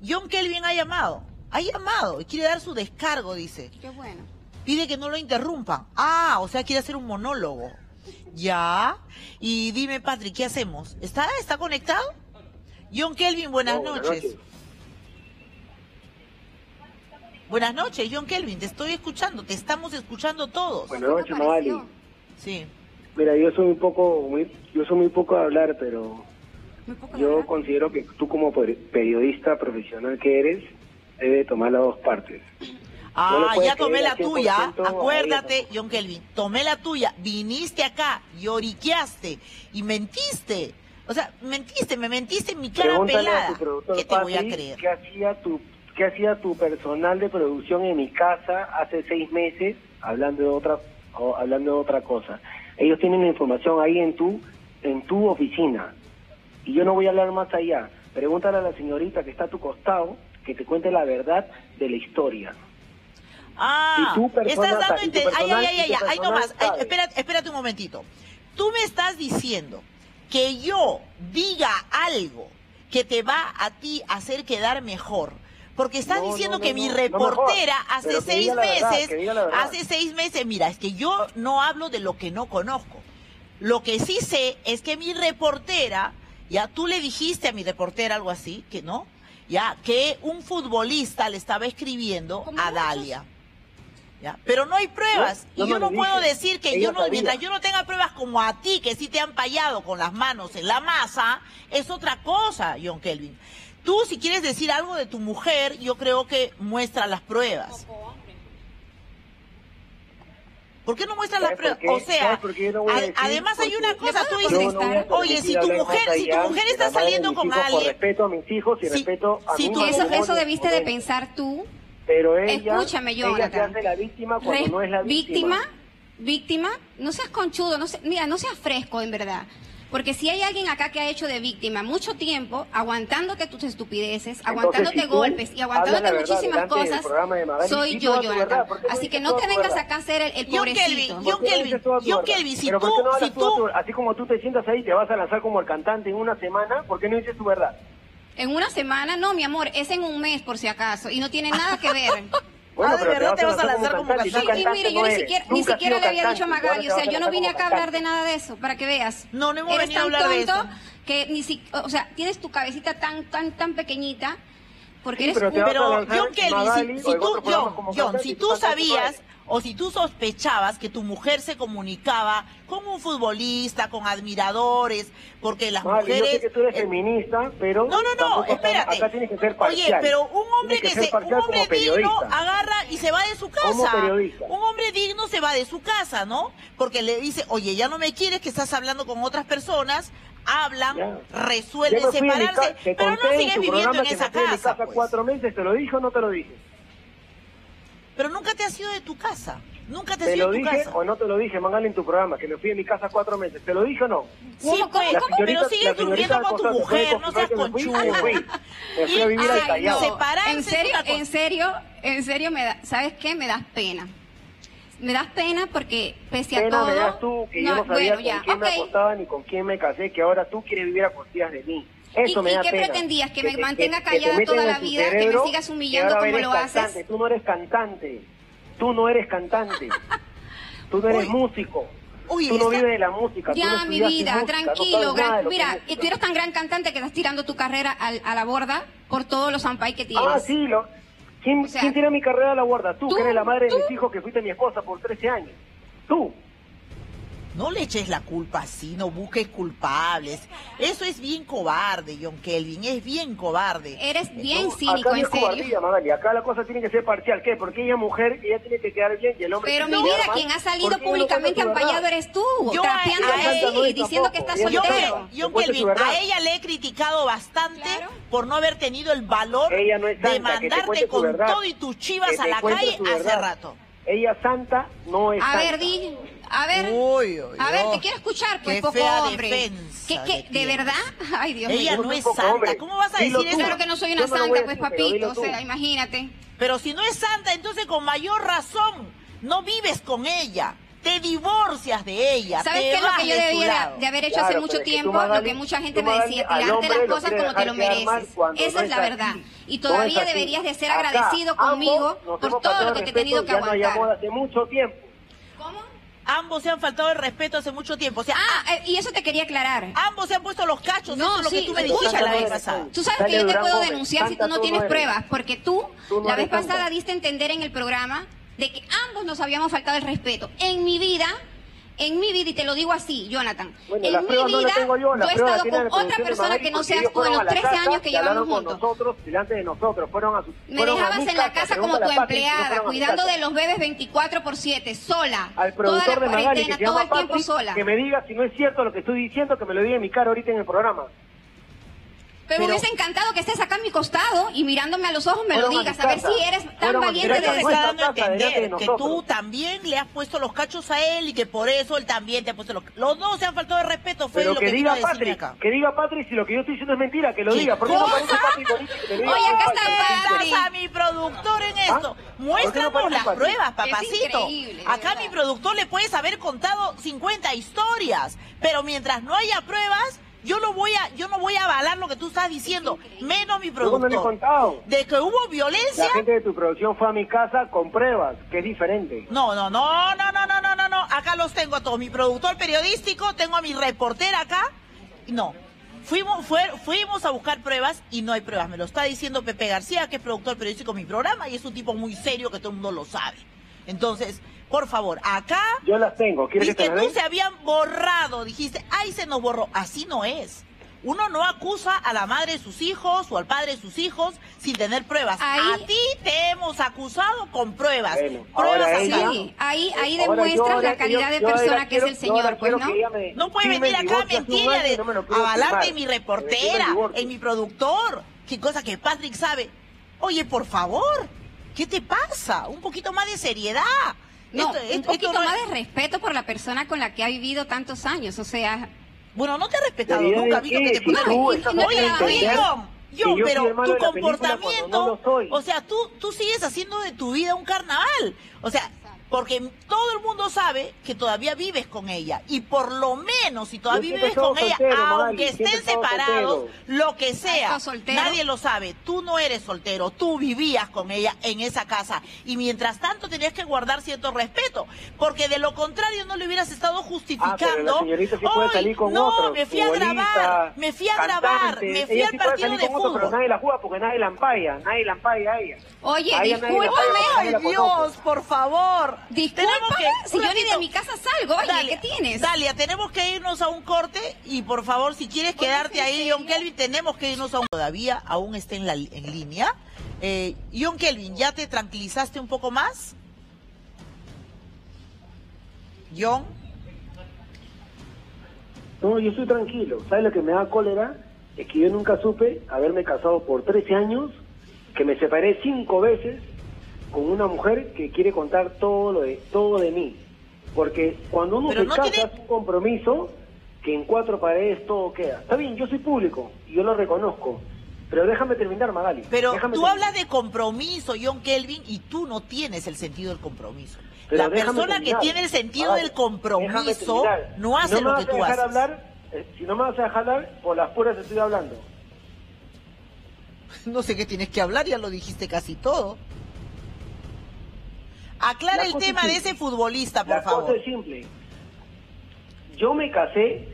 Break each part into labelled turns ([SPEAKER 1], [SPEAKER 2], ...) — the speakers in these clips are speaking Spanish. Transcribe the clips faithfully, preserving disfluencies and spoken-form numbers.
[SPEAKER 1] John Kelvin ha llamado. Ha llamado y quiere dar su descargo, dice.
[SPEAKER 2] Qué bueno.
[SPEAKER 1] Pide que no lo interrumpan. Ah, o sea, quiere hacer un monólogo. Ya. Y dime, Patrick, ¿qué hacemos? ¿Está, está conectado? John Kelvin, buenas,
[SPEAKER 3] no, buenas
[SPEAKER 1] noches.
[SPEAKER 3] noches.
[SPEAKER 1] Buenas noches, John Kelvin, te estoy escuchando, te estamos escuchando todos.
[SPEAKER 3] Buenas noches, Magali.
[SPEAKER 1] Sí.
[SPEAKER 3] Mira, yo soy un poco, muy, yo soy muy poco de hablar, pero
[SPEAKER 2] Muy poco de
[SPEAKER 3] yo
[SPEAKER 2] hablar.
[SPEAKER 3] considero que tú como per- periodista profesional que eres, debes tomar las dos partes.
[SPEAKER 1] Ah,
[SPEAKER 3] No le puedes
[SPEAKER 1] ya tomé
[SPEAKER 3] creer
[SPEAKER 1] la
[SPEAKER 3] al cien por
[SPEAKER 1] tuya,
[SPEAKER 3] ciento a
[SPEAKER 1] acuérdate,
[SPEAKER 3] ella.
[SPEAKER 1] John Kelvin, tomé la tuya, viniste acá, lloriqueaste y mentiste. O sea, mentiste, me mentiste en mi cara
[SPEAKER 3] Pregúntale
[SPEAKER 1] pelada.
[SPEAKER 3] a tu productor
[SPEAKER 1] ¿Qué te voy a
[SPEAKER 3] Patrick,
[SPEAKER 1] creer?
[SPEAKER 3] ¿qué hacía tu qué hacía tu personal de producción en mi casa hace seis meses hablando de otra o hablando de otra cosa? Ellos tienen la información ahí en tu en tu oficina y yo no voy a hablar más allá. Pregúntale a la señorita que está a tu costado que te cuente la verdad de la historia.
[SPEAKER 1] Ah,
[SPEAKER 3] Y tu persona
[SPEAKER 1] estás dando
[SPEAKER 3] sa- y tu
[SPEAKER 1] ente- ay,
[SPEAKER 3] personal-
[SPEAKER 1] ay, ay,
[SPEAKER 3] y tu
[SPEAKER 1] ay, ay,
[SPEAKER 3] personal
[SPEAKER 1] nomás, ay,
[SPEAKER 3] sabe.
[SPEAKER 1] espérate, espérate un momentito. Tú me estás diciendo que yo diga algo que te va a ti a hacer quedar mejor. Porque estás
[SPEAKER 3] No,
[SPEAKER 1] diciendo
[SPEAKER 3] no,
[SPEAKER 1] que
[SPEAKER 3] no,
[SPEAKER 1] mi
[SPEAKER 3] no, no
[SPEAKER 1] reportera
[SPEAKER 3] mejor,
[SPEAKER 1] hace
[SPEAKER 3] pero que
[SPEAKER 1] seis
[SPEAKER 3] diga la verdad,
[SPEAKER 1] meses,
[SPEAKER 3] que diga la verdad.
[SPEAKER 1] hace seis meses, mira, es que yo no hablo de lo que no conozco. Lo que sí sé es que mi reportera, ya tú le dijiste a mi reportera algo así, que no, ya, que un futbolista le estaba escribiendo
[SPEAKER 2] Como
[SPEAKER 1] a
[SPEAKER 2] muchos.
[SPEAKER 1] Dalia. ¿Ya? Pero no hay pruebas.
[SPEAKER 3] No,
[SPEAKER 1] y
[SPEAKER 3] yo
[SPEAKER 1] yo
[SPEAKER 3] no
[SPEAKER 1] no
[SPEAKER 3] le
[SPEAKER 1] puedo
[SPEAKER 3] dije.
[SPEAKER 1] decir que
[SPEAKER 3] Ella
[SPEAKER 1] yo no,
[SPEAKER 3] sabía.
[SPEAKER 1] mientras yo no tenga pruebas como a ti, que sí te han payado con las manos en la masa, es otra cosa, John Kelvin. Tú, si quieres decir algo de tu mujer, yo creo que muestra las pruebas. ¿Por qué no muestras las
[SPEAKER 3] ¿Sabes
[SPEAKER 1] pruebas?
[SPEAKER 3] por qué?
[SPEAKER 1] O sea,
[SPEAKER 3] ¿Sabes por qué yo no voy a
[SPEAKER 1] ad-
[SPEAKER 3] decir?
[SPEAKER 1] además hay una
[SPEAKER 3] Porque
[SPEAKER 1] cosa, tú
[SPEAKER 2] yo
[SPEAKER 1] dices,
[SPEAKER 2] no voy a
[SPEAKER 1] oye, si tu
[SPEAKER 3] hablar
[SPEAKER 1] mujer,
[SPEAKER 3] más
[SPEAKER 1] si tu
[SPEAKER 3] allá
[SPEAKER 1] mujer
[SPEAKER 3] de
[SPEAKER 1] está
[SPEAKER 3] la madre de
[SPEAKER 1] saliendo
[SPEAKER 3] mis
[SPEAKER 1] con
[SPEAKER 3] hijos, Por
[SPEAKER 1] alguien,
[SPEAKER 3] respeto a mis hijos y
[SPEAKER 1] Si-
[SPEAKER 3] respeto a
[SPEAKER 1] si
[SPEAKER 3] mi
[SPEAKER 1] tú-
[SPEAKER 2] Eso,
[SPEAKER 3] matrimonio
[SPEAKER 2] eso debiste de
[SPEAKER 3] momento.
[SPEAKER 2] pensar tú.
[SPEAKER 3] Pero ella,
[SPEAKER 2] Escúchame,
[SPEAKER 3] ella se
[SPEAKER 2] Jonathan.
[SPEAKER 3] hace la víctima cuando
[SPEAKER 2] Re-
[SPEAKER 3] no es la víctima.
[SPEAKER 2] víctima, víctima, no seas conchudo, no se- mira, no seas fresco en verdad. Porque si hay alguien acá que ha hecho de víctima mucho tiempo, aguantándote tus estupideces, aguantándote
[SPEAKER 3] si tú
[SPEAKER 2] golpes y
[SPEAKER 3] hablas
[SPEAKER 2] aguantándote
[SPEAKER 3] la verdad
[SPEAKER 2] muchísimas
[SPEAKER 3] delante del
[SPEAKER 2] cosas,
[SPEAKER 3] programa de Magali,
[SPEAKER 2] soy
[SPEAKER 3] di
[SPEAKER 2] yo,
[SPEAKER 3] toda tu
[SPEAKER 2] Jonathan.
[SPEAKER 3] verdad, ¿por qué no
[SPEAKER 2] Así
[SPEAKER 3] dices
[SPEAKER 2] que no
[SPEAKER 3] toda
[SPEAKER 2] te
[SPEAKER 3] tu
[SPEAKER 2] vengas
[SPEAKER 3] verdad?
[SPEAKER 2] acá a ser el, el
[SPEAKER 1] John Kelvin,
[SPEAKER 2] pobrecito.
[SPEAKER 1] John
[SPEAKER 3] ¿Por qué no
[SPEAKER 1] Kelvin,
[SPEAKER 3] dices toda tu
[SPEAKER 1] John
[SPEAKER 3] verdad?
[SPEAKER 1] Kelvin, si
[SPEAKER 3] Pero ¿por
[SPEAKER 1] tú-
[SPEAKER 3] qué no hablas
[SPEAKER 1] si
[SPEAKER 3] toda
[SPEAKER 1] tú-
[SPEAKER 3] tu- así como tú te sientas ahí y te vas a lanzar como el cantante en una semana, ¿por qué no dices tu verdad?
[SPEAKER 2] En una semana, no, mi amor, es en un mes por si acaso y no tiene nada que ver.
[SPEAKER 1] Ah, ¿de
[SPEAKER 3] pero
[SPEAKER 1] verdad te vas a lanzar como
[SPEAKER 3] cantante,
[SPEAKER 1] cantante?
[SPEAKER 3] tú
[SPEAKER 2] Y
[SPEAKER 3] cantante
[SPEAKER 2] mire, yo
[SPEAKER 3] no
[SPEAKER 2] ni
[SPEAKER 3] eres.
[SPEAKER 2] siquiera, ni
[SPEAKER 3] Nunca has
[SPEAKER 2] siquiera
[SPEAKER 3] sido
[SPEAKER 2] le había dicho a
[SPEAKER 3] cantante,
[SPEAKER 2] Magali, o
[SPEAKER 3] ahora
[SPEAKER 2] sea,
[SPEAKER 3] te
[SPEAKER 2] yo
[SPEAKER 3] vas
[SPEAKER 2] no vine
[SPEAKER 3] lanzar
[SPEAKER 2] acá a
[SPEAKER 3] como
[SPEAKER 2] hablar de nada de eso, para que veas.
[SPEAKER 1] No, no hemos
[SPEAKER 2] Eres
[SPEAKER 1] venido a
[SPEAKER 2] tan
[SPEAKER 1] hablar de
[SPEAKER 2] tonto
[SPEAKER 1] eso.
[SPEAKER 2] que ni si, o sea, tienes tu cabecita tan, tan, tan pequeñita, porque
[SPEAKER 3] Sí,
[SPEAKER 2] eres
[SPEAKER 3] pero
[SPEAKER 2] un-
[SPEAKER 3] te vas a
[SPEAKER 1] Pero,
[SPEAKER 3] lanzar
[SPEAKER 1] John Kelvin,
[SPEAKER 3] Magali
[SPEAKER 1] si,
[SPEAKER 3] o
[SPEAKER 1] si
[SPEAKER 3] en
[SPEAKER 1] tú,
[SPEAKER 3] otro programa
[SPEAKER 1] John,
[SPEAKER 3] como
[SPEAKER 1] John,
[SPEAKER 3] cantante
[SPEAKER 1] si
[SPEAKER 3] y
[SPEAKER 1] tú
[SPEAKER 3] vas a tu
[SPEAKER 1] sabías
[SPEAKER 3] madre.
[SPEAKER 1] o si tú sospechabas que tu mujer se comunicaba con un futbolista, con admiradores, porque las
[SPEAKER 3] Magali, yo
[SPEAKER 1] mujeres...
[SPEAKER 3] sé que tú eres
[SPEAKER 1] eh,
[SPEAKER 3] feminista, pero
[SPEAKER 1] no, no, no,
[SPEAKER 3] tampoco acá-
[SPEAKER 1] espérate.
[SPEAKER 3] Acá tienes que ser parcial.
[SPEAKER 1] Oye, pero un hombre
[SPEAKER 3] Tienes
[SPEAKER 1] que,
[SPEAKER 3] ser
[SPEAKER 1] se, un
[SPEAKER 3] parcial
[SPEAKER 1] hombre
[SPEAKER 3] como
[SPEAKER 1] digno
[SPEAKER 3] periodista.
[SPEAKER 1] agarra y se va de su
[SPEAKER 3] Como
[SPEAKER 1] casa.
[SPEAKER 3] periodista.
[SPEAKER 1] Un hombre digno se va de su casa, ¿no? Porque le dice, oye, ya no me quieres, que estás hablando con otras personas, hablan,
[SPEAKER 3] Ya.
[SPEAKER 1] resuelven
[SPEAKER 3] Yo me fui de mi
[SPEAKER 1] separarse,
[SPEAKER 3] ca- te
[SPEAKER 1] pero no
[SPEAKER 3] conté en
[SPEAKER 1] sigues
[SPEAKER 3] tu
[SPEAKER 1] viviendo
[SPEAKER 3] programa
[SPEAKER 1] en
[SPEAKER 3] que
[SPEAKER 1] esa
[SPEAKER 3] me fui de mi
[SPEAKER 1] casa.
[SPEAKER 3] casa
[SPEAKER 1] pues.
[SPEAKER 3] cuatro meses, ¿te lo dije o no te lo dije?
[SPEAKER 1] Pero nunca te has ido de tu casa. Nunca te has
[SPEAKER 3] ¿Te
[SPEAKER 1] ido
[SPEAKER 3] lo
[SPEAKER 1] de tu
[SPEAKER 3] dije
[SPEAKER 1] casa.
[SPEAKER 3] o no te lo dije, Magali, en tu programa, que me fui de mi casa cuatro meses? ¿Te lo dije o no?
[SPEAKER 1] Sí,
[SPEAKER 2] ¿Cómo,
[SPEAKER 1] pues,
[SPEAKER 2] cómo,
[SPEAKER 3] cómo?
[SPEAKER 1] pero
[SPEAKER 3] La
[SPEAKER 1] sigues
[SPEAKER 3] señorita
[SPEAKER 1] durmiendo
[SPEAKER 3] al
[SPEAKER 1] con tu
[SPEAKER 3] costado, ¿se puede
[SPEAKER 1] mujer, no seas
[SPEAKER 3] confirmar que me fui?
[SPEAKER 1] conchudo.
[SPEAKER 3] Me fui. Me fui a vivir al
[SPEAKER 2] Ay,
[SPEAKER 3] Callao.
[SPEAKER 2] no.
[SPEAKER 1] Separarse
[SPEAKER 2] En
[SPEAKER 1] es
[SPEAKER 2] serio,
[SPEAKER 1] una cosa.
[SPEAKER 2] en serio, en serio me da, ¿sabes qué? Me das pena. Me das pena porque pese a
[SPEAKER 3] Pena
[SPEAKER 2] todo.
[SPEAKER 3] me das tú, que yo no sabía
[SPEAKER 2] bueno,
[SPEAKER 3] con
[SPEAKER 2] ya,
[SPEAKER 3] quién me
[SPEAKER 2] ok.
[SPEAKER 3] acostaba ni con quién me casé, que ahora tú quieres vivir a costillas de mí. Eso
[SPEAKER 2] ¿Y-
[SPEAKER 3] me
[SPEAKER 2] y
[SPEAKER 3] da
[SPEAKER 2] qué
[SPEAKER 3] pena.
[SPEAKER 2] pretendías? ¿Que me
[SPEAKER 3] te-
[SPEAKER 2] mantenga
[SPEAKER 3] que te
[SPEAKER 2] callada
[SPEAKER 3] meten
[SPEAKER 2] toda
[SPEAKER 3] en
[SPEAKER 2] la
[SPEAKER 3] tu
[SPEAKER 2] vida? ¿Que me
[SPEAKER 3] cerebro
[SPEAKER 2] sigas
[SPEAKER 3] que
[SPEAKER 2] humillando
[SPEAKER 3] ahora
[SPEAKER 2] como
[SPEAKER 3] eres
[SPEAKER 2] lo haces?
[SPEAKER 3] cantante. Tú no eres cantante. Tú no eres cantante. Tú no eres
[SPEAKER 1] Uy.
[SPEAKER 3] músico.
[SPEAKER 1] Uy,
[SPEAKER 3] Tú no
[SPEAKER 1] está-
[SPEAKER 3] vives de la música. tú no
[SPEAKER 2] Ya, mi
[SPEAKER 3] estudiaste
[SPEAKER 2] vida,
[SPEAKER 3] música, no
[SPEAKER 2] tranquilo.
[SPEAKER 3] sabes
[SPEAKER 2] gran-
[SPEAKER 3] nada de lo que
[SPEAKER 2] mira,
[SPEAKER 3] es música.
[SPEAKER 2] tú eres tan gran cantante que estás tirando tu carrera al- a, la borda por todos los ampay que tienes.
[SPEAKER 3] Ah, sí, lo... ¿Quién,
[SPEAKER 2] O sea,
[SPEAKER 3] ¿quién tira mi carrera a la guarda? Tú,
[SPEAKER 2] tú,
[SPEAKER 3] que eres la madre de
[SPEAKER 2] tú.
[SPEAKER 3] mis hijos, que fuiste mi esposa por trece años. Tú.
[SPEAKER 1] No le eches la culpa así, no busques culpables. Eso es bien cobarde, John Kelvin, es bien cobarde.
[SPEAKER 2] Eres bien
[SPEAKER 3] No,
[SPEAKER 2] cínico,
[SPEAKER 3] acá no
[SPEAKER 2] en
[SPEAKER 3] es cobardía,
[SPEAKER 2] serio.
[SPEAKER 3] Magali. Acá la cosa tiene que ser parcial. ¿Qué? Porque ella es mujer, ella tiene que quedar bien y el hombre...
[SPEAKER 2] Pero
[SPEAKER 3] tiene
[SPEAKER 2] mi
[SPEAKER 3] que
[SPEAKER 2] vida,
[SPEAKER 3] quedar mal.
[SPEAKER 2] quien ha
[SPEAKER 3] ¿Por
[SPEAKER 2] salido
[SPEAKER 3] qué no
[SPEAKER 2] públicamente
[SPEAKER 3] cuenta tu
[SPEAKER 2] ampallado
[SPEAKER 3] verdad?
[SPEAKER 2] eres tú,
[SPEAKER 1] Yo a-
[SPEAKER 2] trapeando
[SPEAKER 1] a
[SPEAKER 2] ahí,
[SPEAKER 1] ella no
[SPEAKER 3] es
[SPEAKER 2] diciendo que
[SPEAKER 3] tampoco.
[SPEAKER 2] estás
[SPEAKER 3] Ella
[SPEAKER 1] John,
[SPEAKER 3] no
[SPEAKER 1] Ke-
[SPEAKER 3] es.
[SPEAKER 2] soltero.
[SPEAKER 1] John
[SPEAKER 3] Cuente su
[SPEAKER 1] Kelvin,
[SPEAKER 3] verdad.
[SPEAKER 1] a ella le he criticado bastante
[SPEAKER 2] Claro.
[SPEAKER 1] por no haber tenido el valor
[SPEAKER 3] Ella no es
[SPEAKER 1] de
[SPEAKER 3] santa, que te
[SPEAKER 1] mandarte
[SPEAKER 3] cuente su
[SPEAKER 1] con
[SPEAKER 3] verdad.
[SPEAKER 1] todo y tus chivas
[SPEAKER 3] Que
[SPEAKER 1] a
[SPEAKER 3] te
[SPEAKER 1] la
[SPEAKER 3] cuente
[SPEAKER 1] calle
[SPEAKER 3] su
[SPEAKER 1] hace
[SPEAKER 3] verdad.
[SPEAKER 1] rato.
[SPEAKER 3] Ella santa no es
[SPEAKER 2] A
[SPEAKER 3] santa.
[SPEAKER 2] ver, di, a ver,
[SPEAKER 1] Uy, uy,
[SPEAKER 2] a ver,
[SPEAKER 1] oh.
[SPEAKER 2] te quiero escuchar, pues,
[SPEAKER 1] Qué
[SPEAKER 2] poco
[SPEAKER 1] fea
[SPEAKER 2] hombre.
[SPEAKER 1] defensa
[SPEAKER 2] ¿Qué,
[SPEAKER 1] que
[SPEAKER 2] qué, ¿De
[SPEAKER 1] tienes.
[SPEAKER 2] verdad? Ay, Dios
[SPEAKER 1] Ella
[SPEAKER 2] mío.
[SPEAKER 3] Yo
[SPEAKER 1] no
[SPEAKER 3] soy
[SPEAKER 1] es
[SPEAKER 3] poco
[SPEAKER 1] santa.
[SPEAKER 3] hombre.
[SPEAKER 1] ¿Cómo vas a
[SPEAKER 3] Dilo
[SPEAKER 1] decir
[SPEAKER 3] tú.
[SPEAKER 1] eso?
[SPEAKER 2] Claro que no soy
[SPEAKER 3] Yo
[SPEAKER 2] una
[SPEAKER 3] no lo
[SPEAKER 2] santa,
[SPEAKER 3] voy a
[SPEAKER 2] pues,
[SPEAKER 3] decir, pero dilo
[SPEAKER 2] papito, o
[SPEAKER 3] tú.
[SPEAKER 2] sea, imagínate.
[SPEAKER 1] Pero si no es santa, entonces con mayor razón no vives con ella. te divorcias de ella.
[SPEAKER 2] ¿Sabes
[SPEAKER 1] te
[SPEAKER 2] qué es lo
[SPEAKER 1] vas
[SPEAKER 2] que yo
[SPEAKER 1] de su
[SPEAKER 2] debía
[SPEAKER 1] lado.
[SPEAKER 2] de, de haber hecho
[SPEAKER 3] Claro,
[SPEAKER 2] hace mucho
[SPEAKER 3] pero es que tú,
[SPEAKER 2] tiempo?
[SPEAKER 3] Magali,
[SPEAKER 2] Lo que mucha gente
[SPEAKER 3] tú,
[SPEAKER 2] me
[SPEAKER 3] Magali,
[SPEAKER 2] decía,
[SPEAKER 3] al
[SPEAKER 2] tirarte
[SPEAKER 3] hombre
[SPEAKER 2] las
[SPEAKER 3] lo
[SPEAKER 2] cosas
[SPEAKER 3] quiere
[SPEAKER 2] como te lo
[SPEAKER 3] dejar quedar mal
[SPEAKER 2] mereces.
[SPEAKER 3] cuando
[SPEAKER 2] Esa
[SPEAKER 3] no
[SPEAKER 2] es la
[SPEAKER 3] es
[SPEAKER 2] verdad.
[SPEAKER 3] así.
[SPEAKER 2] Y
[SPEAKER 3] No
[SPEAKER 2] todavía
[SPEAKER 3] es así.
[SPEAKER 2] deberías de ser
[SPEAKER 3] Acá,
[SPEAKER 2] agradecido
[SPEAKER 3] ambos
[SPEAKER 2] conmigo
[SPEAKER 3] nos
[SPEAKER 2] por
[SPEAKER 3] hemos
[SPEAKER 2] todo
[SPEAKER 3] faltado
[SPEAKER 2] lo que te he
[SPEAKER 3] respeto,
[SPEAKER 2] tenido que
[SPEAKER 3] ya no hayamos
[SPEAKER 2] aguantar.
[SPEAKER 3] hace mucho tiempo.
[SPEAKER 2] ¿Cómo?
[SPEAKER 1] Ambos se han faltado el respeto hace mucho tiempo. O sea,
[SPEAKER 2] Ah, eh, y eso te quería aclarar.
[SPEAKER 1] ambos se han puesto los cachos.
[SPEAKER 2] No,
[SPEAKER 1] eso es lo
[SPEAKER 2] sí,
[SPEAKER 1] que tú me
[SPEAKER 2] escúchame.
[SPEAKER 1] dijiste la vez
[SPEAKER 3] Tú
[SPEAKER 1] pasada.
[SPEAKER 2] Tú sabes
[SPEAKER 3] Dale,
[SPEAKER 2] que yo te
[SPEAKER 3] Durán
[SPEAKER 2] puedo
[SPEAKER 3] Gómez,
[SPEAKER 2] denunciar si tú
[SPEAKER 3] santa
[SPEAKER 2] no
[SPEAKER 3] tú
[SPEAKER 2] tienes
[SPEAKER 3] no eres.
[SPEAKER 2] pruebas, porque tú,
[SPEAKER 3] Tú no
[SPEAKER 2] la vez
[SPEAKER 3] eres santa.
[SPEAKER 2] pasada diste a entender en el programa de que ambos nos habíamos faltado el respeto. En mi vida, en mi vida, y te lo digo así, Jonathan,
[SPEAKER 3] Bueno, las
[SPEAKER 2] en mi
[SPEAKER 3] pruebas no
[SPEAKER 2] vida,
[SPEAKER 3] las tengo yo, las
[SPEAKER 2] he
[SPEAKER 3] pruebas
[SPEAKER 2] estado
[SPEAKER 3] tienen
[SPEAKER 2] con
[SPEAKER 3] la
[SPEAKER 2] otra
[SPEAKER 3] producción de
[SPEAKER 2] persona
[SPEAKER 3] Magali,
[SPEAKER 2] que no
[SPEAKER 3] porque
[SPEAKER 2] seas
[SPEAKER 3] ellos
[SPEAKER 2] tú en
[SPEAKER 3] fueron
[SPEAKER 2] los
[SPEAKER 3] a la
[SPEAKER 2] trece
[SPEAKER 3] casa
[SPEAKER 2] años que
[SPEAKER 3] y
[SPEAKER 2] llevamos
[SPEAKER 3] hablaron con
[SPEAKER 2] juntos.
[SPEAKER 3] nosotros, delante de nosotros, fueron a su...
[SPEAKER 2] Me
[SPEAKER 3] fueron a
[SPEAKER 2] dejabas
[SPEAKER 3] mi
[SPEAKER 2] en la casa como tu
[SPEAKER 3] pregúntale a Patrick si no
[SPEAKER 2] empleada,
[SPEAKER 3] fueron a mi
[SPEAKER 2] cuidando
[SPEAKER 3] casa.
[SPEAKER 2] de los bebés veinticuatro por siete, sola.
[SPEAKER 3] Al
[SPEAKER 2] Toda
[SPEAKER 3] productor
[SPEAKER 2] la
[SPEAKER 3] de Magali, que
[SPEAKER 2] cuarentena,
[SPEAKER 3] se
[SPEAKER 2] todo
[SPEAKER 3] llama
[SPEAKER 2] el tiempo
[SPEAKER 3] Patrick,
[SPEAKER 2] sola.
[SPEAKER 3] que me diga si no es cierto lo que estoy diciendo, que me lo diga en mi cara ahorita en el programa.
[SPEAKER 2] Pero, me
[SPEAKER 1] Pero-
[SPEAKER 2] hubiese encantado que estés acá a mi costado y mirándome a los ojos me lo
[SPEAKER 3] Fueron a
[SPEAKER 2] digas,
[SPEAKER 3] mi
[SPEAKER 2] a ver
[SPEAKER 3] casa.
[SPEAKER 2] si eres tan
[SPEAKER 3] Fueron a mi
[SPEAKER 2] valiente
[SPEAKER 1] Pero
[SPEAKER 3] casa.
[SPEAKER 1] te
[SPEAKER 2] de
[SPEAKER 1] está
[SPEAKER 3] Nuestra
[SPEAKER 1] dando a
[SPEAKER 3] casa, delante
[SPEAKER 1] entender
[SPEAKER 3] de
[SPEAKER 1] que tú
[SPEAKER 3] nosotros.
[SPEAKER 1] también le has puesto los cachos a él y que por eso él también te ha puesto los... Los dos se han faltado de respeto, fue
[SPEAKER 3] Pero
[SPEAKER 1] lo
[SPEAKER 3] que
[SPEAKER 1] que vino
[SPEAKER 3] diga
[SPEAKER 1] a decirme
[SPEAKER 3] Patrick,
[SPEAKER 1] acá.
[SPEAKER 3] que diga Patrick si lo que yo estoy diciendo es mentira, que lo
[SPEAKER 1] ¿Qué
[SPEAKER 3] diga. ¿Por qué no
[SPEAKER 1] cosa?
[SPEAKER 3] parece Patrick ahorita que te diga?
[SPEAKER 2] Oye, acá está
[SPEAKER 1] ¿Qué
[SPEAKER 2] Patrick.
[SPEAKER 1] pasa, mi productor en esto?
[SPEAKER 3] ¿Ah? ¿Por qué no
[SPEAKER 1] Muéstranos
[SPEAKER 3] parece
[SPEAKER 1] las
[SPEAKER 3] Patrick?
[SPEAKER 1] pruebas,
[SPEAKER 2] Es
[SPEAKER 1] papacito.
[SPEAKER 2] increíble, de
[SPEAKER 1] Acá
[SPEAKER 2] verdad.
[SPEAKER 1] mi productor le puedes haber contado cincuenta historias, pero mientras no haya pruebas, yo no voy a, yo no voy a avalar lo que tú estás diciendo, menos mi
[SPEAKER 3] Yo no le he
[SPEAKER 1] productor.
[SPEAKER 3] contado.
[SPEAKER 1] De que hubo violencia.
[SPEAKER 3] La gente de tu producción fue a mi casa con pruebas, que es diferente.
[SPEAKER 1] No, no, no, no, no, no, no, no, no. Acá los tengo a todos. Mi productor periodístico, tengo a mi reportera acá. No. Fuimos, fue, fuimos a buscar pruebas y no hay pruebas. Me lo está diciendo Pepe García, que es productor periodístico de mi programa y es un tipo muy serio que todo el mundo lo sabe. Entonces, por favor, acá
[SPEAKER 3] Yo las tengo. ¿Quieres que
[SPEAKER 1] viste
[SPEAKER 3] te las
[SPEAKER 1] tú
[SPEAKER 3] dé?
[SPEAKER 1] se habían borrado. Dijiste, ay, se nos borró. Así no es. Uno no acusa a la madre de sus hijos o al padre de sus hijos sin tener pruebas.
[SPEAKER 2] Ahí-
[SPEAKER 1] A ti te hemos acusado con pruebas.
[SPEAKER 3] Bueno,
[SPEAKER 1] pruebas
[SPEAKER 3] ahora
[SPEAKER 1] acá.
[SPEAKER 3] ella-
[SPEAKER 2] Sí, ahí, ahí
[SPEAKER 3] Ahora,
[SPEAKER 2] demuestras
[SPEAKER 3] yo ahora-
[SPEAKER 2] la calidad
[SPEAKER 3] yo-
[SPEAKER 2] de
[SPEAKER 3] yo ahora
[SPEAKER 2] persona que es
[SPEAKER 3] quiero-
[SPEAKER 2] el
[SPEAKER 3] yo ahora
[SPEAKER 2] señor, pues,
[SPEAKER 3] quiero
[SPEAKER 2] ¿no?
[SPEAKER 3] que ella me
[SPEAKER 1] No puede
[SPEAKER 3] firme
[SPEAKER 1] venir
[SPEAKER 3] el
[SPEAKER 1] acá a
[SPEAKER 3] divorcio hace un
[SPEAKER 1] mentirle
[SPEAKER 3] año y
[SPEAKER 1] de
[SPEAKER 3] no me lo quiero
[SPEAKER 1] avalarte
[SPEAKER 3] firmar.
[SPEAKER 1] en mi
[SPEAKER 3] Me firma el
[SPEAKER 1] reportera,
[SPEAKER 3] divorcio.
[SPEAKER 1] en mi productor. Qué cosa que Patrick sabe. Oye, por favor, ¿qué te pasa? Un poquito más de seriedad.
[SPEAKER 2] No,
[SPEAKER 1] Esto-
[SPEAKER 2] un
[SPEAKER 1] esto-
[SPEAKER 2] poquito
[SPEAKER 1] esto no
[SPEAKER 2] más
[SPEAKER 1] es-
[SPEAKER 2] de respeto por la persona con la que ha vivido tantos años, o sea...
[SPEAKER 1] Bueno, no te he respetado
[SPEAKER 3] ¿Seriedad
[SPEAKER 1] nunca,
[SPEAKER 3] de
[SPEAKER 1] Vito,
[SPEAKER 3] qué?
[SPEAKER 1] que te
[SPEAKER 3] Si
[SPEAKER 1] pones...
[SPEAKER 3] tú
[SPEAKER 1] Oye,
[SPEAKER 3] estás
[SPEAKER 2] haciendo
[SPEAKER 1] oye,
[SPEAKER 2] entender
[SPEAKER 1] John,
[SPEAKER 3] que
[SPEAKER 1] John,
[SPEAKER 3] yo
[SPEAKER 1] pero
[SPEAKER 3] soy el malo
[SPEAKER 1] tu
[SPEAKER 3] de la película cuando
[SPEAKER 1] comportamiento...
[SPEAKER 3] no lo soy.
[SPEAKER 1] O sea, tú, tú sigues haciendo de tu vida un carnaval. O sea... Porque todo el mundo sabe que todavía vives con ella. Y por lo menos, si todavía
[SPEAKER 3] Yo siempre
[SPEAKER 1] vives
[SPEAKER 3] he estado
[SPEAKER 1] con ella,
[SPEAKER 3] soltero, Magali,
[SPEAKER 1] aunque
[SPEAKER 3] siempre he
[SPEAKER 1] estén
[SPEAKER 3] estado
[SPEAKER 1] separados,
[SPEAKER 3] soltero.
[SPEAKER 1] lo que sea,
[SPEAKER 2] ¿Estás soltero?
[SPEAKER 1] nadie lo sabe. Tú no eres soltero, tú vivías con ella en esa casa. Y mientras tanto tenías que guardar cierto respeto. Porque de lo contrario no le hubieras estado
[SPEAKER 3] Ah,
[SPEAKER 1] justificando.
[SPEAKER 3] pero la señorita sí puede
[SPEAKER 1] "Ay,
[SPEAKER 3] salir con
[SPEAKER 1] no,
[SPEAKER 3] otros,
[SPEAKER 1] me fui a
[SPEAKER 3] futbolista,
[SPEAKER 1] grabar, me fui a grabar,
[SPEAKER 3] cantante.
[SPEAKER 1] me fui
[SPEAKER 3] Ella
[SPEAKER 1] al
[SPEAKER 3] sí puede
[SPEAKER 1] partido
[SPEAKER 3] salir
[SPEAKER 1] de
[SPEAKER 3] con otros, pero
[SPEAKER 1] fútbol.
[SPEAKER 3] nadie la juega porque nadie la ampalla, nadie la ampalla a ella.
[SPEAKER 2] Oye,
[SPEAKER 3] A ella nadie la
[SPEAKER 2] discúlpame.
[SPEAKER 3] paga, nadie
[SPEAKER 1] Ay,
[SPEAKER 3] la
[SPEAKER 1] Dios,
[SPEAKER 3] conoce.
[SPEAKER 1] por favor.
[SPEAKER 2] Discúlpame,
[SPEAKER 1] Tenemos que-
[SPEAKER 2] si
[SPEAKER 1] un
[SPEAKER 2] yo ni de
[SPEAKER 1] ratito.
[SPEAKER 2] mi casa salgo, oye,
[SPEAKER 1] Dalia,
[SPEAKER 2] ¿qué tienes?
[SPEAKER 1] Dalia, tenemos que irnos a un corte y por favor, si quieres
[SPEAKER 2] Oye,
[SPEAKER 1] quedarte
[SPEAKER 2] ¿en
[SPEAKER 1] ahí,
[SPEAKER 2] serio?
[SPEAKER 1] John Kelvin, tenemos que irnos a un... Todavía aún está en, la, en línea. Eh, John Kelvin, ¿ya te tranquilizaste un poco más? John,
[SPEAKER 3] No, yo estoy tranquilo. ¿Sabes lo que me da cólera? Es que yo nunca supe haberme casado por trece años, que me separé cinco veces con una mujer que quiere contar todo lo de todo de mí. Porque cuando uno
[SPEAKER 1] Pero
[SPEAKER 3] se
[SPEAKER 1] no
[SPEAKER 3] casa
[SPEAKER 1] tiene-
[SPEAKER 3] es un compromiso que en cuatro paredes todo queda. Está bien, yo soy público y yo lo reconozco. Pero déjame terminar, Magali.
[SPEAKER 1] pero
[SPEAKER 3] déjame
[SPEAKER 1] tú
[SPEAKER 3] terminar.
[SPEAKER 1] hablas de compromiso, John Kelvin, y tú no tienes el sentido del compromiso.
[SPEAKER 3] Pero
[SPEAKER 1] La
[SPEAKER 3] déjame
[SPEAKER 1] persona que
[SPEAKER 3] terminar,
[SPEAKER 1] tiene el sentido
[SPEAKER 3] Magali,
[SPEAKER 1] del
[SPEAKER 3] déjame
[SPEAKER 1] compromiso
[SPEAKER 3] terminar.
[SPEAKER 1] no hace
[SPEAKER 3] Si no
[SPEAKER 1] lo
[SPEAKER 3] me
[SPEAKER 1] que
[SPEAKER 3] vas a
[SPEAKER 1] tú
[SPEAKER 3] dejar
[SPEAKER 1] haces.
[SPEAKER 3] hablar, eh, si no me vas a dejar hablar, por las puras estoy hablando.
[SPEAKER 1] No sé qué tienes que hablar, ya lo dijiste casi todo. Aclara
[SPEAKER 3] La
[SPEAKER 1] el
[SPEAKER 3] cosa
[SPEAKER 1] tema
[SPEAKER 3] es
[SPEAKER 1] de
[SPEAKER 3] simple.
[SPEAKER 1] ese futbolista, por
[SPEAKER 3] La
[SPEAKER 1] favor.
[SPEAKER 3] cosa es simple. Yo me casé.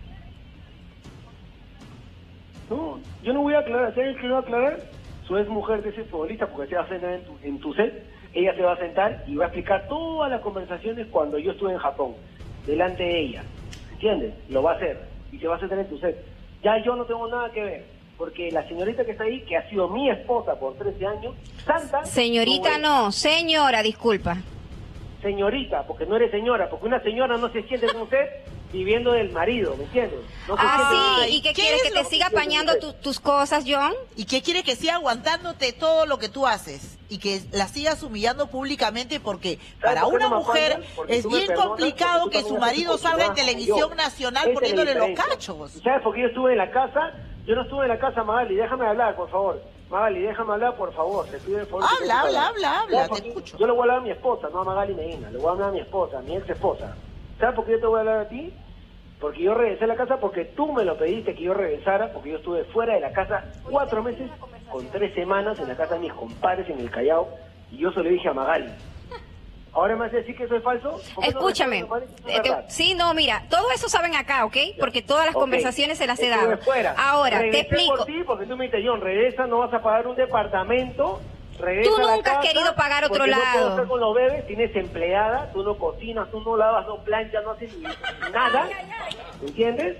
[SPEAKER 3] No, yo no voy a aclarar. ¿Sabes qué voy a aclarar? Su ex mujer de ese futbolista, porque se va a sentar en tu, en tu set. Ella se va a sentar y va a explicar todas las conversaciones cuando yo estuve en Japón, delante de ella. ¿Entiendes? Lo va a hacer. Y se va a sentar en tu set. Ya yo no tengo nada que ver. Porque la señorita que está ahí, que ha sido mi esposa por trece años, santa...
[SPEAKER 2] Señorita
[SPEAKER 3] es.
[SPEAKER 2] no, señora, disculpa.
[SPEAKER 3] Señorita, porque no eres señora, porque una señora no se siente con usted viviendo del marido, ¿me entiendes? No se
[SPEAKER 2] Ah,
[SPEAKER 3] siente-
[SPEAKER 2] sí, ¿y qué,
[SPEAKER 1] ¿qué
[SPEAKER 2] quieres
[SPEAKER 1] es
[SPEAKER 2] que
[SPEAKER 1] lo
[SPEAKER 2] te
[SPEAKER 1] que
[SPEAKER 2] siga
[SPEAKER 3] quiere
[SPEAKER 2] apañando
[SPEAKER 3] usted?
[SPEAKER 2] tu- tus cosas, John?
[SPEAKER 1] ¿Y qué quiere que siga aguantándote todo lo que tú haces? Y que la sigas humillando públicamente porque para
[SPEAKER 3] por qué
[SPEAKER 1] una
[SPEAKER 3] no me
[SPEAKER 1] mujer
[SPEAKER 3] aguantas? Porque
[SPEAKER 1] es
[SPEAKER 3] tú me
[SPEAKER 1] bien
[SPEAKER 3] perdonas,
[SPEAKER 1] complicado
[SPEAKER 3] porque
[SPEAKER 1] que
[SPEAKER 3] tú
[SPEAKER 1] su
[SPEAKER 3] también
[SPEAKER 1] marido
[SPEAKER 3] haces tu
[SPEAKER 1] salga en
[SPEAKER 3] trabajo,
[SPEAKER 1] televisión
[SPEAKER 3] yo.
[SPEAKER 1] nacional
[SPEAKER 3] Esa es la
[SPEAKER 1] poniéndole los
[SPEAKER 3] diferencia.
[SPEAKER 1] cachos.
[SPEAKER 3] ¿Sabes por qué yo estuve en la casa? Yo no estuve en la casa, Magali, déjame hablar, por favor. Magali, déjame hablar, por favor. Te pido el favor.
[SPEAKER 1] Habla, habla, habla, habla,
[SPEAKER 3] No,
[SPEAKER 1] te escucho.
[SPEAKER 3] Yo le voy a hablar a mi esposa, no a Magali Medina. Le voy a hablar a mi esposa, a mi ex esposa. ¿Sabes por qué yo te voy a hablar a ti? Porque yo regresé a la casa porque tú me lo pediste que yo regresara, porque yo estuve fuera de la casa cuatro meses con tres semanas en la casa de mis compadres en el Callao, y yo se lo dije a Magali. ¿Ahora me vas a decir que eso es falso?
[SPEAKER 2] Escúchame. Eh, te- sí, no, mira, todo eso saben acá, ¿ok? Porque todas las
[SPEAKER 3] Ok.
[SPEAKER 2] conversaciones se las he
[SPEAKER 3] Estuve
[SPEAKER 2] dado.
[SPEAKER 3] fuera.
[SPEAKER 2] Ahora, te
[SPEAKER 3] Regresé
[SPEAKER 2] explico.
[SPEAKER 3] por ti porque tú me dijiste, John, regresa, no vas a pagar un departamento. Regresa
[SPEAKER 2] Tú
[SPEAKER 3] a la
[SPEAKER 2] nunca has
[SPEAKER 3] casa,
[SPEAKER 2] querido pagar otro
[SPEAKER 3] porque No
[SPEAKER 2] lado.
[SPEAKER 3] puedo estar con los bebés, tienes empleada, tú no cocinas, tú no lavas, no planchas, no haces ni- nada. ¿Entiendes?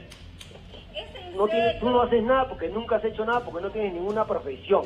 [SPEAKER 3] No tienes, tú no haces nada porque nunca has hecho nada porque no tienes ninguna profesión.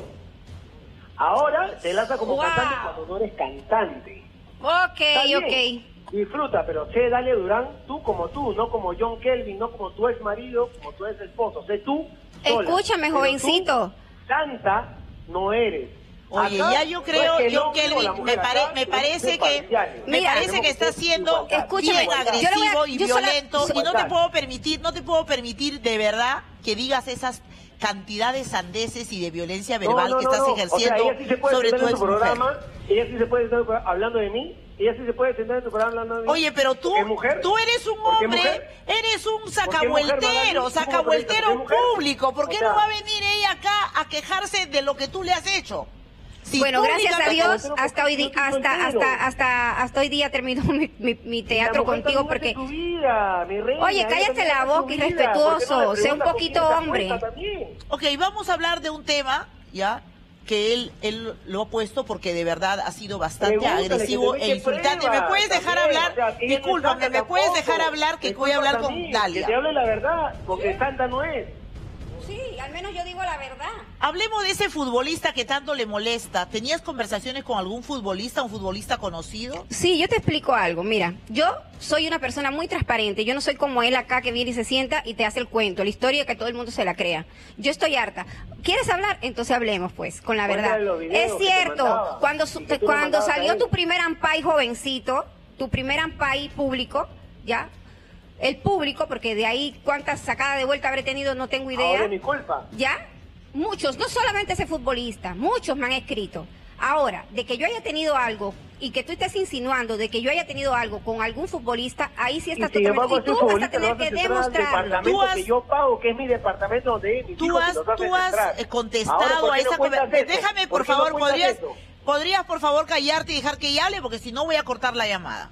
[SPEAKER 3] Ahora te lanzas como
[SPEAKER 2] Wow.
[SPEAKER 3] cantante cuando no eres cantante.
[SPEAKER 2] Ok,
[SPEAKER 3] Está bien,
[SPEAKER 2] ok.
[SPEAKER 3] Disfruta, pero sé Dalia Durán, tú como tú, no como John Kelvin, no como tu ex marido, como tu ex esposo, sé tú sola.
[SPEAKER 2] Escúchame,
[SPEAKER 3] Pero
[SPEAKER 2] jovencito.
[SPEAKER 3] tú, santa no eres.
[SPEAKER 1] Oye,
[SPEAKER 3] Acá
[SPEAKER 1] ya yo
[SPEAKER 3] no
[SPEAKER 1] creo,
[SPEAKER 3] es que
[SPEAKER 1] John
[SPEAKER 3] no quiero
[SPEAKER 1] Kelvin,
[SPEAKER 3] la
[SPEAKER 1] me,
[SPEAKER 3] mujer,
[SPEAKER 1] pare-
[SPEAKER 3] acá
[SPEAKER 1] me
[SPEAKER 3] no
[SPEAKER 1] parece
[SPEAKER 3] es
[SPEAKER 1] que
[SPEAKER 3] parciales.
[SPEAKER 1] me
[SPEAKER 2] Mira,
[SPEAKER 1] parece que está
[SPEAKER 3] Tenemos
[SPEAKER 1] siendo
[SPEAKER 3] igualdad.
[SPEAKER 2] Escúchame,
[SPEAKER 1] bien
[SPEAKER 2] yo le voy a-
[SPEAKER 1] agresivo y
[SPEAKER 2] yo sola-
[SPEAKER 1] violento y no te
[SPEAKER 3] igualdad.
[SPEAKER 1] puedo permitir, no te puedo permitir de verdad que digas esas cantidades sandeces y de violencia verbal
[SPEAKER 3] No, no,
[SPEAKER 1] que
[SPEAKER 3] no,
[SPEAKER 1] estás
[SPEAKER 3] no.
[SPEAKER 1] ejerciendo
[SPEAKER 3] O sea, ella sí se puede
[SPEAKER 1] sobre
[SPEAKER 3] sentar
[SPEAKER 1] tu
[SPEAKER 3] en tu
[SPEAKER 1] exmujer.
[SPEAKER 3] programa, ella sí se puede sentar hablando de mí, ella sí se puede sentar en tu programa hablando de mí.
[SPEAKER 1] Oye, pero tú,
[SPEAKER 3] Porque es mujer.
[SPEAKER 1] tú eres un
[SPEAKER 3] Porque es
[SPEAKER 1] hombre,
[SPEAKER 3] mujer.
[SPEAKER 1] eres un
[SPEAKER 3] Porque es mujer,
[SPEAKER 1] sacavueltero,
[SPEAKER 3] Magali,
[SPEAKER 1] sacavueltero
[SPEAKER 3] ¿cómo por eso?
[SPEAKER 1] público. ¿Por
[SPEAKER 3] O
[SPEAKER 1] qué
[SPEAKER 3] sea-
[SPEAKER 1] no va a venir ella acá a quejarse de lo que tú le has hecho? Si
[SPEAKER 2] Bueno, gracias a
[SPEAKER 1] públicamente-
[SPEAKER 2] Dios,
[SPEAKER 3] pero
[SPEAKER 2] hasta
[SPEAKER 3] porque
[SPEAKER 2] hoy, di-
[SPEAKER 3] yo estoy
[SPEAKER 2] hasta,
[SPEAKER 3] soltero.
[SPEAKER 2] hasta, hasta, hasta hoy día terminó mi, mi, mi teatro
[SPEAKER 3] La mujer
[SPEAKER 2] contigo
[SPEAKER 3] también
[SPEAKER 2] porque...
[SPEAKER 3] hace su vida, mi reina,
[SPEAKER 2] Oye,
[SPEAKER 3] ella
[SPEAKER 2] cállate
[SPEAKER 3] también
[SPEAKER 2] la
[SPEAKER 3] hace su
[SPEAKER 2] boca,
[SPEAKER 3] vida.
[SPEAKER 2] irrespetuoso,
[SPEAKER 3] ¿Por qué no le
[SPEAKER 2] sé un
[SPEAKER 3] preguntas con
[SPEAKER 2] poquito
[SPEAKER 3] quién se
[SPEAKER 2] hombre.
[SPEAKER 3] acuesta también?
[SPEAKER 1] Ok, vamos a hablar de un tema, ¿ya? Que él, él lo ha puesto porque de verdad ha sido bastante
[SPEAKER 3] Pregúntale, que
[SPEAKER 1] agresivo
[SPEAKER 3] te
[SPEAKER 1] e
[SPEAKER 3] deje
[SPEAKER 1] insultante. ¿Me
[SPEAKER 3] pruebas
[SPEAKER 1] puedes dejar
[SPEAKER 3] también,
[SPEAKER 1] hablar?
[SPEAKER 3] o sea, que ella no es
[SPEAKER 1] Discúlpame,
[SPEAKER 3] santa
[SPEAKER 1] ¿me puedes
[SPEAKER 3] tampoco.
[SPEAKER 1] dejar hablar? Que
[SPEAKER 3] Me
[SPEAKER 1] voy a hablar
[SPEAKER 3] culpas a
[SPEAKER 1] con
[SPEAKER 3] mí,
[SPEAKER 1] Dalia.
[SPEAKER 3] Que te hable la verdad, porque santa no es.
[SPEAKER 2] Sí, al menos yo digo la verdad.
[SPEAKER 1] Hablemos de ese futbolista que tanto le molesta. ¿Tenías conversaciones con algún futbolista, un futbolista conocido?
[SPEAKER 2] Sí, yo te explico algo. Mira, yo soy una persona muy transparente. Yo no soy como él acá que viene y se sienta y te hace el cuento, la historia que todo el mundo se la crea. Yo estoy harta. ¿Quieres hablar? Entonces hablemos, pues, con la
[SPEAKER 3] Cuéntale
[SPEAKER 2] verdad.
[SPEAKER 3] los videos
[SPEAKER 2] Es
[SPEAKER 3] que te
[SPEAKER 2] cierto,
[SPEAKER 3] mandaba
[SPEAKER 2] cuando,
[SPEAKER 3] y
[SPEAKER 2] su-
[SPEAKER 3] que tú le
[SPEAKER 2] cuando
[SPEAKER 3] mandabas a
[SPEAKER 2] salió
[SPEAKER 3] él.
[SPEAKER 2] tu primer ampay jovencito, tu primer ampay público, ¿ya? El público, porque de ahí cuántas sacadas de vuelta habré tenido no tengo idea.
[SPEAKER 3] Ahora es mi culpa.
[SPEAKER 2] ¿Ya? Muchos, no solamente ese futbolista, muchos me han escrito. Ahora, de que yo haya tenido algo y que tú estés insinuando de que yo haya tenido algo con algún futbolista, ahí sí está
[SPEAKER 3] Y sin embargo,
[SPEAKER 2] totalmente... Y
[SPEAKER 3] ese
[SPEAKER 2] tú vas a
[SPEAKER 3] futbolista lo
[SPEAKER 2] tener
[SPEAKER 3] haces
[SPEAKER 2] que
[SPEAKER 3] entrar al
[SPEAKER 2] demostrarlo.
[SPEAKER 3] departamento
[SPEAKER 1] Tú has-
[SPEAKER 3] que yo pago, que es mi departamento donde es mi
[SPEAKER 1] Tú
[SPEAKER 3] hijo,
[SPEAKER 1] has,
[SPEAKER 3] que los haces
[SPEAKER 1] tú has
[SPEAKER 3] entrar.
[SPEAKER 1] eh, contestado
[SPEAKER 3] Ahora, ¿por
[SPEAKER 1] a
[SPEAKER 3] qué no
[SPEAKER 1] esa
[SPEAKER 3] cuentas
[SPEAKER 1] conversación.
[SPEAKER 3] eso?
[SPEAKER 1] Déjame,
[SPEAKER 3] ¿Por
[SPEAKER 1] por
[SPEAKER 3] qué no
[SPEAKER 1] favor,
[SPEAKER 3] cuentas
[SPEAKER 1] ¿podrías,
[SPEAKER 3] eso?
[SPEAKER 1] podrías, por favor, callarte y dejar que ella hable? Porque si no voy a cortar la llamada.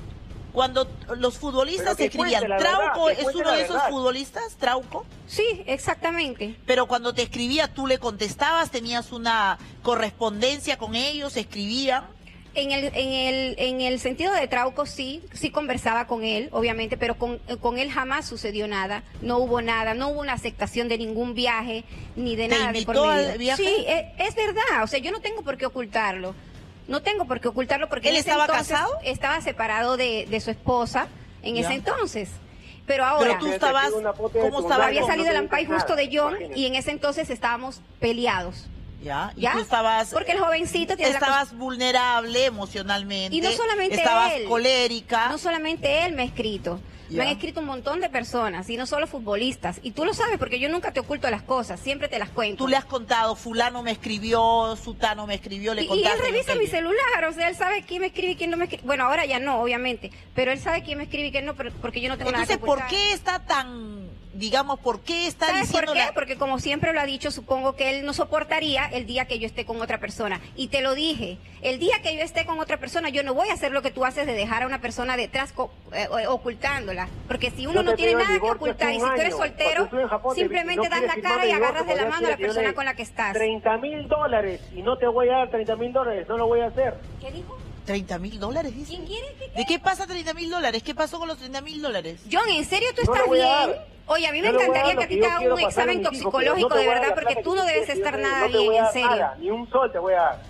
[SPEAKER 1] Cuando los futbolistas
[SPEAKER 3] Pero que
[SPEAKER 1] escribían,
[SPEAKER 3] cuente la verdad,
[SPEAKER 1] ¿Trauco
[SPEAKER 3] que
[SPEAKER 1] es
[SPEAKER 3] cuente
[SPEAKER 1] uno
[SPEAKER 3] la
[SPEAKER 1] de esos
[SPEAKER 3] verdad.
[SPEAKER 1] futbolistas? ¿Trauco?
[SPEAKER 2] Sí, exactamente.
[SPEAKER 1] Pero cuando te escribía, ¿tú le contestabas? ¿Tenías una correspondencia con ellos? ¿Escribían?
[SPEAKER 2] En el, en el, en el sentido de Trauco sí, sí conversaba con él, obviamente, pero con, con él jamás sucedió nada, no hubo nada, no hubo una aceptación de ningún viaje, ni de
[SPEAKER 1] ¿Te
[SPEAKER 2] nada de por
[SPEAKER 1] invitó
[SPEAKER 2] medio.
[SPEAKER 1] al viaje?
[SPEAKER 2] Sí, es, es verdad, o sea, yo no tengo por qué ocultarlo, no tengo por qué ocultarlo porque
[SPEAKER 1] ¿Él
[SPEAKER 2] en ese
[SPEAKER 1] estaba
[SPEAKER 2] entonces
[SPEAKER 1] casado?
[SPEAKER 2] estaba separado de, de su esposa en
[SPEAKER 1] Ya.
[SPEAKER 2] ese entonces. Pero ahora,
[SPEAKER 1] Pero tú estabas,
[SPEAKER 3] Una foto de
[SPEAKER 1] ¿cómo
[SPEAKER 3] tu
[SPEAKER 1] estabas?
[SPEAKER 2] había
[SPEAKER 3] no,
[SPEAKER 2] salido
[SPEAKER 3] no
[SPEAKER 2] el
[SPEAKER 3] te
[SPEAKER 2] ampay
[SPEAKER 3] dices
[SPEAKER 2] justo
[SPEAKER 3] nada,
[SPEAKER 2] de John
[SPEAKER 3] imagínate.
[SPEAKER 2] y en ese entonces estábamos peleados.
[SPEAKER 1] ¿Ya? Y
[SPEAKER 2] ¿Ya?
[SPEAKER 1] tú estabas...
[SPEAKER 2] Porque el jovencito tiene la
[SPEAKER 1] Estabas vulnerable emocionalmente.
[SPEAKER 2] Y no solamente
[SPEAKER 1] estabas
[SPEAKER 2] él.
[SPEAKER 1] colérica.
[SPEAKER 2] No solamente él me ha escrito,
[SPEAKER 1] Ya.
[SPEAKER 2] me han escrito un montón de personas, y no solo futbolistas. Y tú lo sabes porque yo nunca te oculto las cosas, siempre te las cuento.
[SPEAKER 1] Tú le has contado, fulano me escribió, sutano me escribió, le
[SPEAKER 2] y, y
[SPEAKER 1] contaste.
[SPEAKER 2] él revisa
[SPEAKER 1] lo que
[SPEAKER 2] mi
[SPEAKER 1] él-
[SPEAKER 2] celular, o sea, él sabe quién me escribe y quién no me escribe. Bueno, ahora ya no, obviamente, pero él sabe quién me escribe y quién no, pero- porque yo no tengo
[SPEAKER 1] Entonces,
[SPEAKER 2] nada que
[SPEAKER 1] ¿por
[SPEAKER 2] ocultar.
[SPEAKER 1] qué está tan, digamos, por qué está
[SPEAKER 2] ¿Sabes por
[SPEAKER 1] diciendo
[SPEAKER 2] qué?
[SPEAKER 1] la-
[SPEAKER 2] Porque como siempre lo ha dicho, supongo que él no soportaría el día que yo esté con otra persona. Y te lo dije, el día que yo esté con otra persona, yo no voy a hacer lo que tú haces de dejar a una persona detrás co- eh, eh, ocultándola. Porque si uno
[SPEAKER 3] Yo
[SPEAKER 2] no
[SPEAKER 3] te
[SPEAKER 2] tiene
[SPEAKER 3] pido el
[SPEAKER 2] nada que
[SPEAKER 3] divorcio
[SPEAKER 2] ocultar
[SPEAKER 3] hace
[SPEAKER 2] y
[SPEAKER 3] un
[SPEAKER 2] si tú eres
[SPEAKER 3] año.
[SPEAKER 2] soltero,
[SPEAKER 3] Cuando estuve en Japón, te-
[SPEAKER 2] simplemente
[SPEAKER 3] no
[SPEAKER 2] das la
[SPEAKER 3] quieres firmar
[SPEAKER 2] cara y
[SPEAKER 3] el divorcio,
[SPEAKER 2] agarras de la
[SPEAKER 3] porque
[SPEAKER 2] mano a la
[SPEAKER 3] quieres
[SPEAKER 2] persona
[SPEAKER 3] tener
[SPEAKER 2] con la que estás.
[SPEAKER 3] treinta mil dólares y no te voy a dar treinta mil dólares, no lo voy a hacer.
[SPEAKER 2] ¿Qué dijo?
[SPEAKER 1] treinta mil dólares, dice?
[SPEAKER 2] ¿Quién quiere que
[SPEAKER 1] ¿De qué pasa treinta mil dólares? ¿Qué pasó con los treinta mil dólares?
[SPEAKER 2] John, ¿en serio tú
[SPEAKER 3] No
[SPEAKER 2] estás
[SPEAKER 3] le voy a
[SPEAKER 2] bien?
[SPEAKER 3] dar.
[SPEAKER 2] Oye, a mí me
[SPEAKER 3] Yo le voy a
[SPEAKER 2] encantaría
[SPEAKER 3] dar
[SPEAKER 2] que
[SPEAKER 3] lo
[SPEAKER 2] a ti
[SPEAKER 3] que
[SPEAKER 2] te
[SPEAKER 3] yo
[SPEAKER 2] hagan
[SPEAKER 3] quiero
[SPEAKER 2] un
[SPEAKER 3] pasar a
[SPEAKER 2] examen
[SPEAKER 3] mis hijos, pero
[SPEAKER 2] toxicológico
[SPEAKER 3] no te
[SPEAKER 2] de
[SPEAKER 3] voy a dar
[SPEAKER 2] verdad,
[SPEAKER 3] la
[SPEAKER 2] porque
[SPEAKER 3] plata
[SPEAKER 2] tú
[SPEAKER 3] que
[SPEAKER 2] no
[SPEAKER 3] tú
[SPEAKER 2] debes
[SPEAKER 3] quieres,
[SPEAKER 2] estar
[SPEAKER 3] yo
[SPEAKER 2] nada
[SPEAKER 3] no te
[SPEAKER 2] bien,
[SPEAKER 3] voy a
[SPEAKER 2] en
[SPEAKER 3] dar
[SPEAKER 2] serio.
[SPEAKER 3] nada, ni un sol te voy a dar.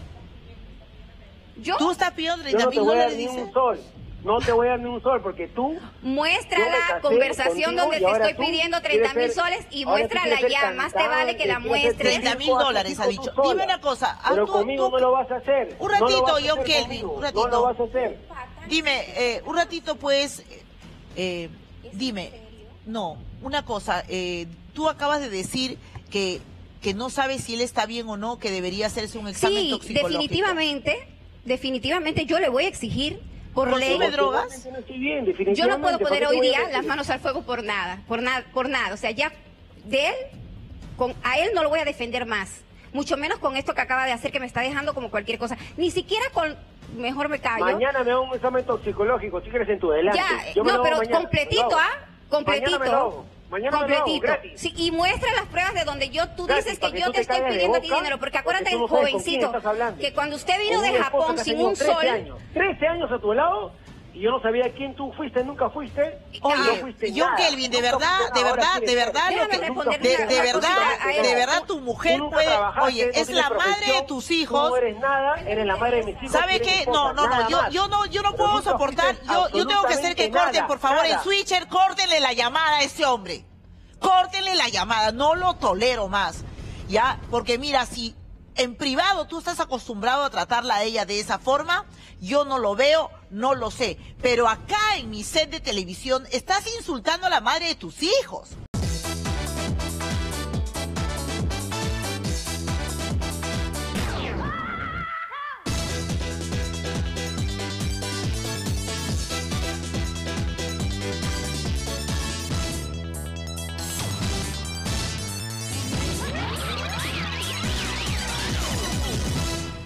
[SPEAKER 2] ¿Yo?
[SPEAKER 1] Tú estás pidiendo
[SPEAKER 3] Yo
[SPEAKER 1] treinta
[SPEAKER 3] no te
[SPEAKER 1] mil
[SPEAKER 3] voy a dar
[SPEAKER 1] dólares,
[SPEAKER 3] ni
[SPEAKER 1] dice.
[SPEAKER 3] un sol. No te voy a dar ni un sol porque tú
[SPEAKER 2] Muestra
[SPEAKER 3] Yo me
[SPEAKER 2] la
[SPEAKER 3] casé
[SPEAKER 2] conversación
[SPEAKER 3] contigo
[SPEAKER 2] donde
[SPEAKER 3] y
[SPEAKER 2] te
[SPEAKER 3] ahora
[SPEAKER 2] estoy
[SPEAKER 3] tú
[SPEAKER 2] pidiendo
[SPEAKER 3] quieres
[SPEAKER 2] treinta mil
[SPEAKER 3] ser-
[SPEAKER 2] soles y
[SPEAKER 3] ahora tú
[SPEAKER 2] muéstrala
[SPEAKER 3] quieres ser
[SPEAKER 2] ya, más te vale
[SPEAKER 3] cantante,
[SPEAKER 2] que la
[SPEAKER 3] quieres ser
[SPEAKER 2] muestres.
[SPEAKER 1] treinta mil dólares, ha dicho. Dime una cosa. ah,
[SPEAKER 3] Pero
[SPEAKER 1] tú-
[SPEAKER 3] conmigo
[SPEAKER 1] tú-
[SPEAKER 3] no lo vas a hacer.
[SPEAKER 1] Un
[SPEAKER 3] No lo
[SPEAKER 1] ratito,
[SPEAKER 3] vas a
[SPEAKER 1] John
[SPEAKER 3] hacer
[SPEAKER 1] Kelvin,
[SPEAKER 3] conmigo,
[SPEAKER 1] un ratito.
[SPEAKER 3] No lo vas a hacer.
[SPEAKER 1] Dime, eh, un ratito pues, eh, dime, no, una cosa, eh, tú acabas de decir que, que no sabe si él está bien o no, que debería hacerse un examen
[SPEAKER 2] Sí,
[SPEAKER 1] toxicológico.
[SPEAKER 2] definitivamente, definitivamente yo le voy a exigir por ley.
[SPEAKER 1] ¿Consume drogas?
[SPEAKER 3] No estoy bien,
[SPEAKER 2] Yo no puedo
[SPEAKER 3] definitivamente,
[SPEAKER 2] poner
[SPEAKER 3] ¿por qué
[SPEAKER 2] hoy
[SPEAKER 3] te voy a
[SPEAKER 2] día
[SPEAKER 3] decir?
[SPEAKER 2] las manos al fuego por nada, por nada, por nada. O sea, ya de él, con, a él no lo voy a defender más. Mucho menos con esto que acaba de hacer, que me está dejando como cualquier cosa. Ni siquiera con, mejor me callo.
[SPEAKER 3] Mañana me hago un examen toxicológico, si quieres en tu delante.
[SPEAKER 2] Ya,
[SPEAKER 3] Yo me lo
[SPEAKER 2] no,
[SPEAKER 3] hago
[SPEAKER 2] pero
[SPEAKER 3] mañana,
[SPEAKER 2] completito,
[SPEAKER 3] me lo hago.
[SPEAKER 2] ¿ah? Completito.
[SPEAKER 3] Mañana me lo hago. Mañana me lo hago,
[SPEAKER 2] completito.
[SPEAKER 3] gratis.
[SPEAKER 2] Sí, y muestra las pruebas de donde yo tú
[SPEAKER 3] Gratis,
[SPEAKER 2] dices
[SPEAKER 3] para
[SPEAKER 2] que
[SPEAKER 3] que
[SPEAKER 2] yo
[SPEAKER 3] tú
[SPEAKER 2] te
[SPEAKER 3] te
[SPEAKER 2] estoy
[SPEAKER 3] calles de
[SPEAKER 2] pidiendo a ti
[SPEAKER 3] boca,
[SPEAKER 2] dinero, porque
[SPEAKER 3] porque
[SPEAKER 2] acuérdate,
[SPEAKER 3] tú no sabes con quién
[SPEAKER 2] jovencito,
[SPEAKER 3] estás hablando.
[SPEAKER 2] que cuando usted vino
[SPEAKER 3] Con
[SPEAKER 2] de
[SPEAKER 3] una esposa
[SPEAKER 2] Japón
[SPEAKER 3] que ha
[SPEAKER 2] sin
[SPEAKER 3] tenido
[SPEAKER 2] un
[SPEAKER 3] trece
[SPEAKER 2] sol,
[SPEAKER 3] años, trece años a tu lado, y yo no sabía quién tú fuiste, nunca fuiste. y no
[SPEAKER 1] Oye,
[SPEAKER 3] fuiste
[SPEAKER 1] John
[SPEAKER 3] nada.
[SPEAKER 1] Kelvin, de
[SPEAKER 3] Nunca
[SPEAKER 1] verdad,
[SPEAKER 3] fuiste
[SPEAKER 1] de
[SPEAKER 3] nada,
[SPEAKER 1] verdad,
[SPEAKER 3] ahora
[SPEAKER 1] de
[SPEAKER 3] quieres
[SPEAKER 1] verdad,
[SPEAKER 3] ser.
[SPEAKER 1] lo
[SPEAKER 2] Déjame
[SPEAKER 1] que,
[SPEAKER 2] responderle
[SPEAKER 1] de,
[SPEAKER 2] una-
[SPEAKER 1] de
[SPEAKER 2] una
[SPEAKER 1] verdad,
[SPEAKER 2] cosita a él.
[SPEAKER 1] de verdad tu mujer
[SPEAKER 3] Tú nunca
[SPEAKER 1] puede,
[SPEAKER 3] trabajaste,
[SPEAKER 1] oye,
[SPEAKER 3] no
[SPEAKER 1] es
[SPEAKER 3] tienes
[SPEAKER 1] la madre de
[SPEAKER 3] profesión,
[SPEAKER 1] tus
[SPEAKER 3] tú
[SPEAKER 1] hijos.
[SPEAKER 3] no eres nada, eres la madre de mis hijos.
[SPEAKER 1] ¿Sabe
[SPEAKER 3] tú eres
[SPEAKER 1] qué?
[SPEAKER 3] mi esposa,
[SPEAKER 1] No, no, no,
[SPEAKER 3] nada
[SPEAKER 1] yo,
[SPEAKER 3] más.
[SPEAKER 1] yo no, yo no
[SPEAKER 3] Pero
[SPEAKER 1] puedo
[SPEAKER 3] nunca
[SPEAKER 1] soportar,
[SPEAKER 3] fuiste
[SPEAKER 1] yo, yo tengo que hacer que
[SPEAKER 3] absolutamente
[SPEAKER 1] corten,
[SPEAKER 3] nada,
[SPEAKER 1] por favor,
[SPEAKER 3] nada.
[SPEAKER 1] en switcher, córtenle la llamada a ese hombre. Córtenle la llamada, no lo tolero más. Ya, porque mira, si en privado tú estás acostumbrado a tratarla a ella de esa forma, yo no lo veo, no lo sé. Pero acá en mi set de televisión estás insultando a la madre de tus hijos.